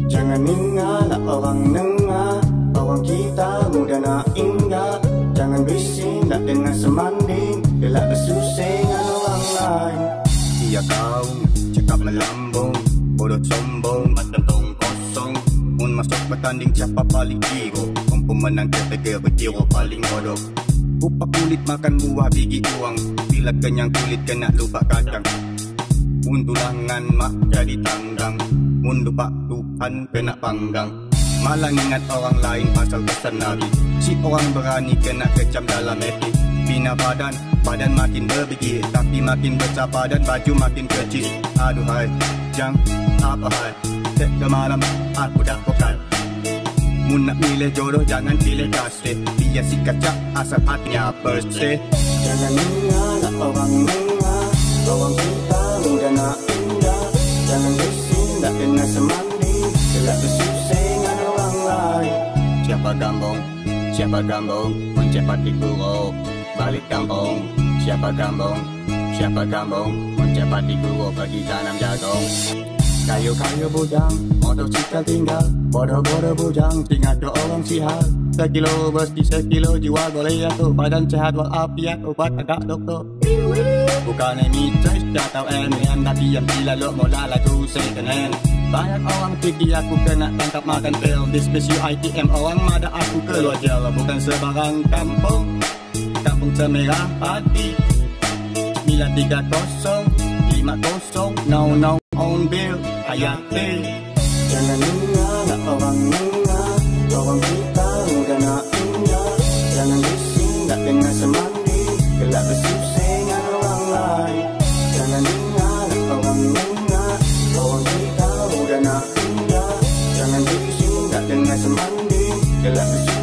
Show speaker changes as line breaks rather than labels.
Jangan ingatlah orang dengar, orang kita muda nak ingat. Jangan bising nak dengar semanding, gelak bersusingan orang lain. Dia kau cakap melambung, bodoh sombong, macam tong kosong. Mun masuk bertanding siapa paling hero, orang pemenang kategori berhero paling bodoh. Rupa kulit makan buah biji uang, bila kenyang kulit kena lupa kacang. Mun tulangan mak jadi tanggang, mun lupa Tuhan kena panggang. Malah ingat orang lain pasal pesan Nabi. Si orang berani kena kecam dalam hati. Bina badan, badan makin berbiji, tapi makin besar badan baju makin kecil. Aduhai, jang, apa hal? Setiap malam aku dah pokal. Mun nak milih jodoh jangan pilih kasih, dia si kacak asal hatinya bersih. Jangan ingatlah orang dengar, orang kita muda nak indah. Jangan bising nak kena semandi, gelap bersusingan orang lain. Siapa gambung, mencepat digurau balik kampung. Siapa gambung, mencepat digurau pergi tanam jagung. Kayu-kayu bujang, motosikal tinggal, bodoh-bodoh bujang, tinggal ke orang sihal. Sekilo bersih sekilo jiwa boleh jatuh, badan sehat walafiat, obat agak doktor. Bukan mitos atau emian, tapi yang bila lo mula lagu second hand. Banyak orang fikir aku kena tangkap makan pil, di spesial ITM orang mada aku keluar jel. Bukan sebarang kampung, kampung Semerah Pati 930 50 no on bill Hayati. Jangan ingatlah orang dengar, orang kita muda nak indah. Jangan bising nak dengar semandi, gelap bersusingan orang lain. Jangan ingatlah orang dengar, orang kita muda nak indah. Jangan bising nak dengar semandi, gelap bersusingan